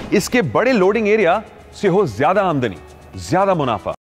इसके बड़े loading area से हो ज्यादा आमदनी, ज्यादा मुनाफा।